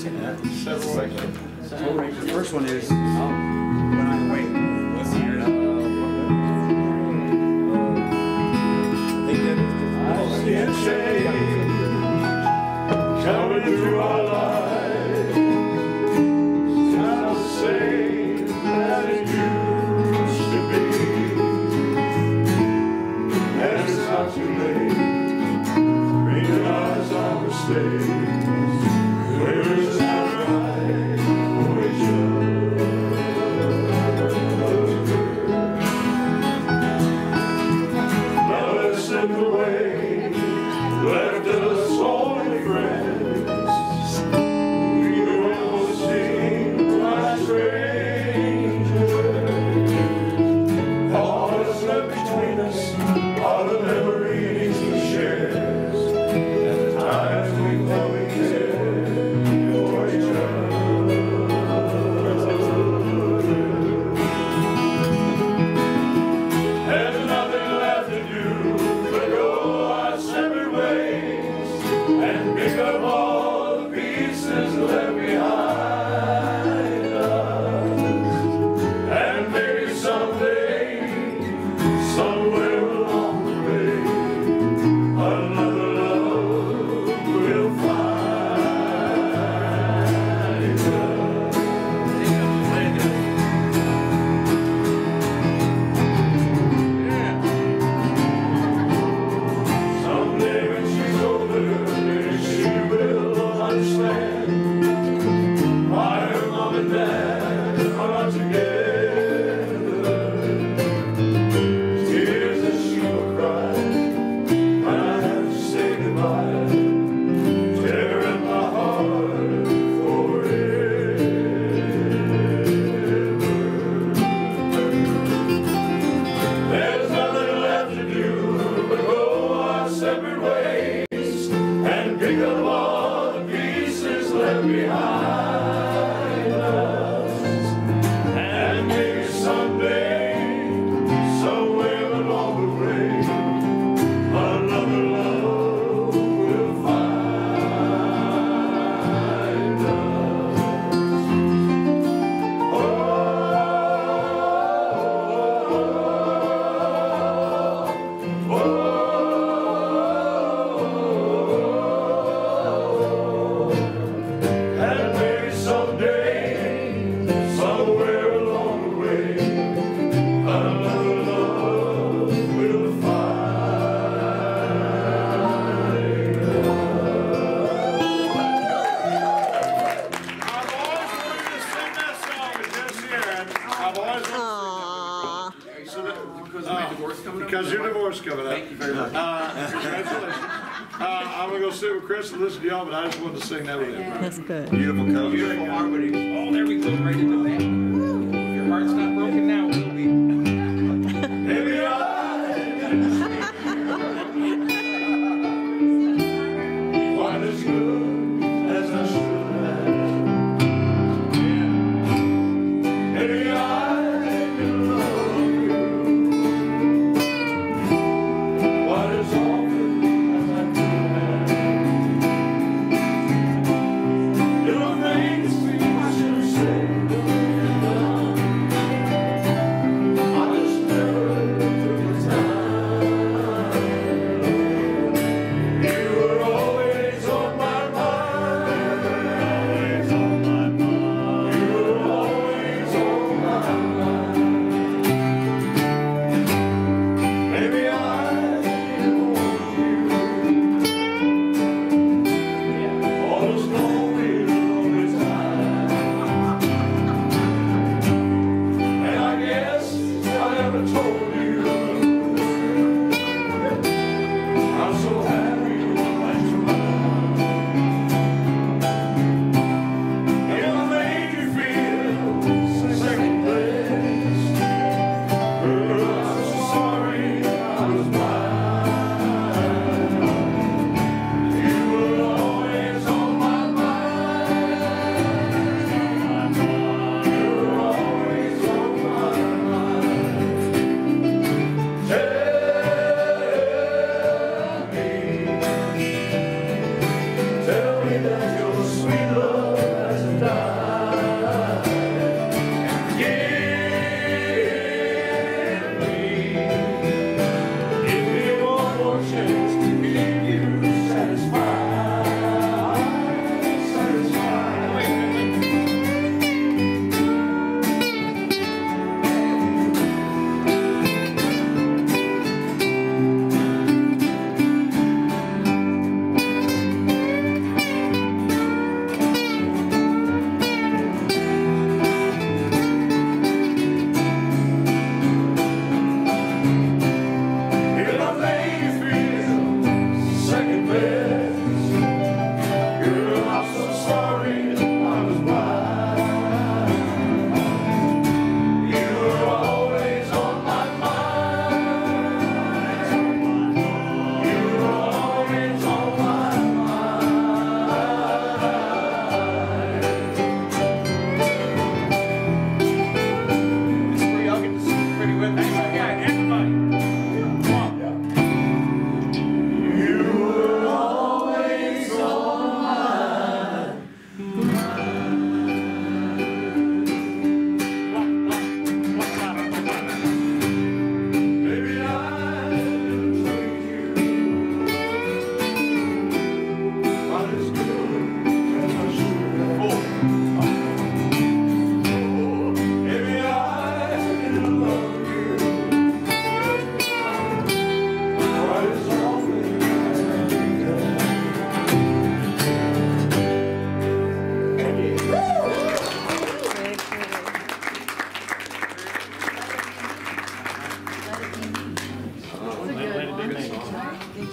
The first one is When I'm Awake. Let's hear it. I see a change coming through our lives. It's not the same as it used to be. And it's not too late to realize our mistakes. Where's not right for each other? Love has slipped away, left us only friends. We will seem like strangers. All that's left between us are the memories we share, and the times we thought we cared for each other. There's nothing left to do but go our separate ways and pick up all the pieces left behind us. And maybe someday, somewhere along the way, another love will find us. Someday when she's older, maybe she will understand why her mom and dad are not together. Tears that she will cry when I have to say goodbye, tearing my heart forever. There's nothing left to do but go our separate ways and pick up all the pieces left behind us. And maybe someday, somewhere along the way, another love will find us. And maybe someday, somewhere along the way, another love will find because your divorce coming up. Thank you very much. Congratulations. I'm going to go sit with Chris and listen to y'all, but I just wanted to sing that with him. That's good. Beautiful cover. Beautiful harmony. Oh, there we go, right into that. If your heart's not broken now, it will be. Maybe quite as good as I should have. Maybe I can love you quite as often as I could have. There are things we should have said and done.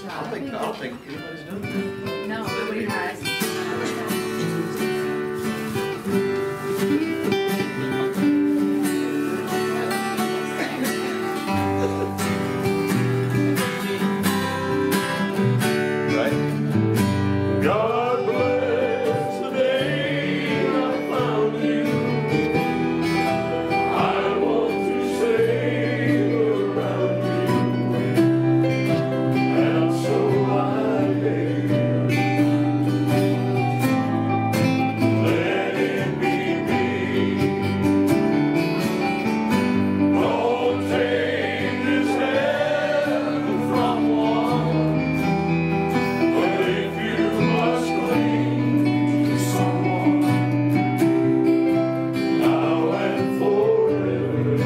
I'll take anybody's done. No, nobody has. God bless the day I found you. I want to stay around you, and so I beg you, let it be me. Don't take this hand from one. But if you must cling to someone now and forever,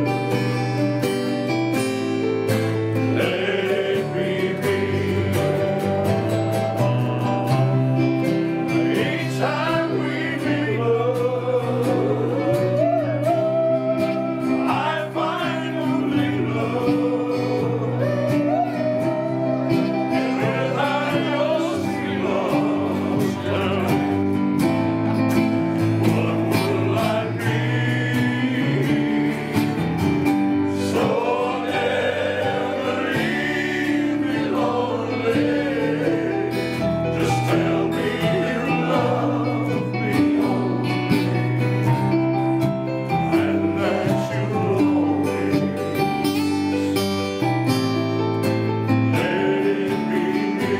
let it be me. Each time we make love, I find only love, and without your sweet love, what will I be? So never leave me lonely. Just tell me you love me only, and that you'll always let it be me.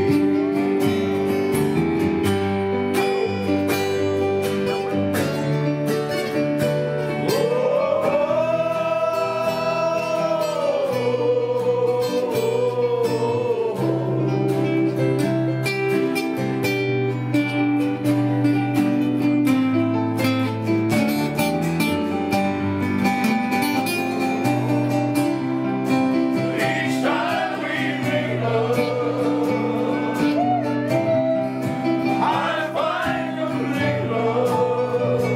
Each time we make love, I find complete love,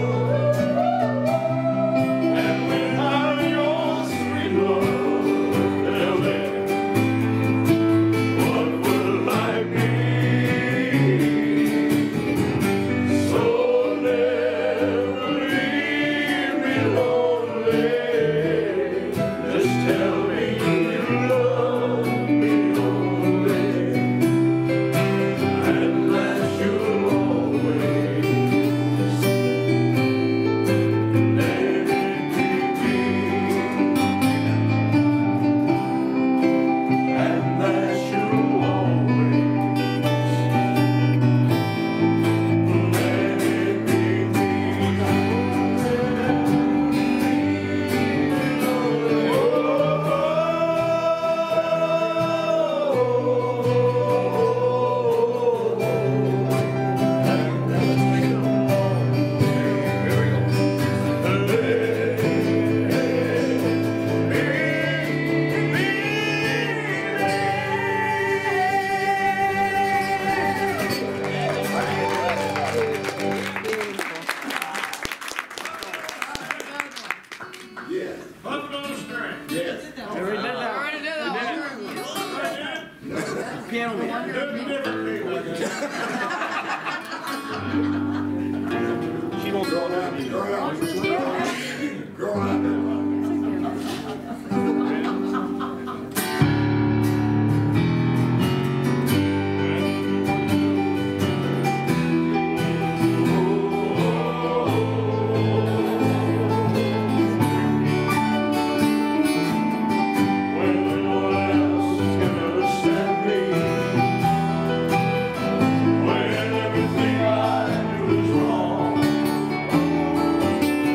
and without your sweet love, what will I be? So never leave me lonely. Just tell me you love me only, and that you'll always let it be me, and that you'll always let it be Piano man. She won't go down. when no one else can understand me, when everything I do is wrong.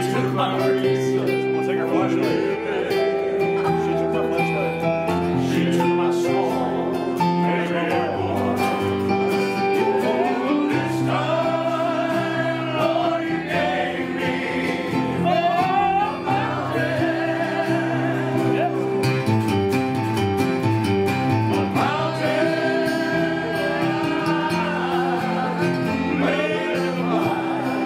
took my reason. I'll take her flashlight. She took my flashlight. She took my song. And this time, Lord, you gave me a mountain. A mountain made of light.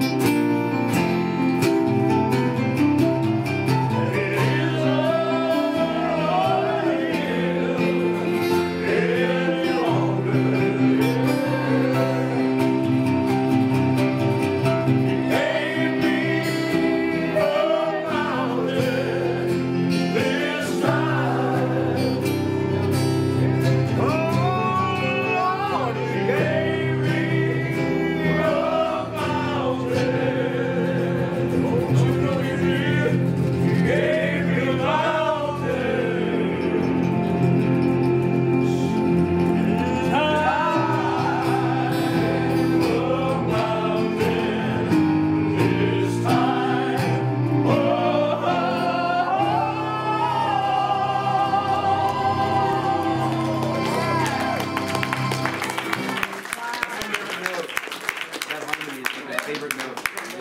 And it is all any longer. You gave me a mountain this time. Oh, Lord, you gave me a mountain. Don't you know you did? You gave me a mountain. This time, That harmony is my favorite note.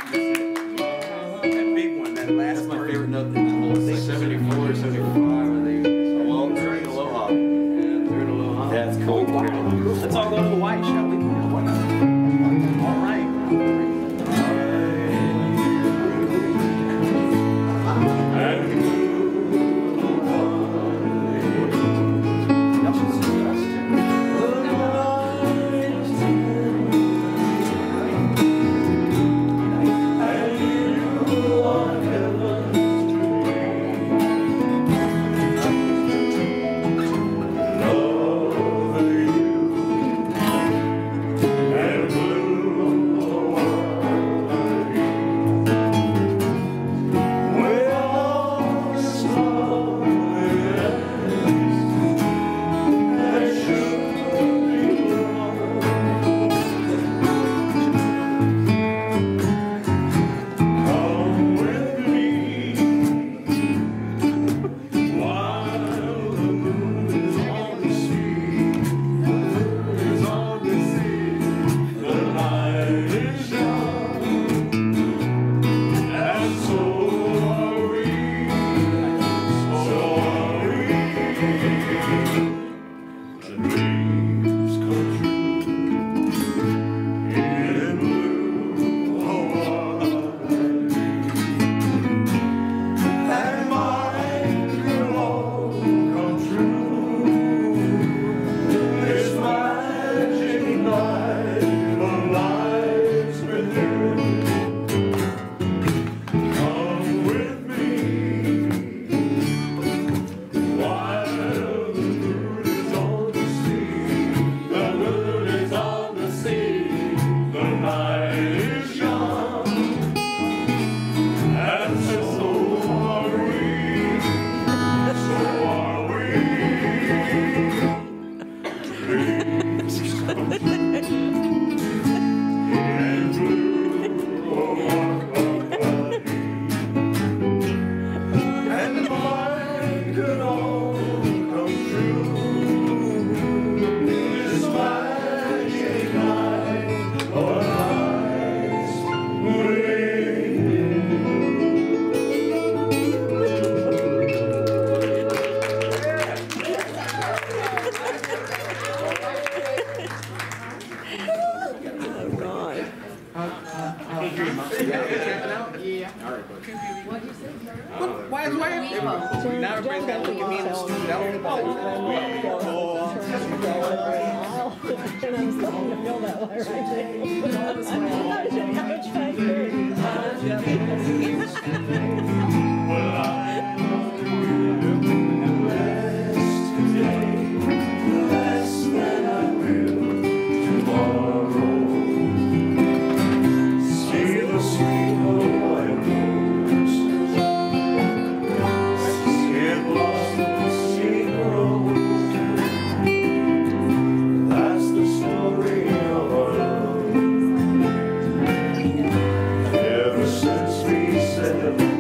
That big one, that last That's my part. favorite note in the whole thing. 74, 75, I think. Well, during Aloha. And they're in Aloha. That's cool. Let's all go to Hawaii, shall we? Why not? All right. Why is now everybody's got to look at me and stupid elephant ball. And I'm starting to feel that way right Ever since we said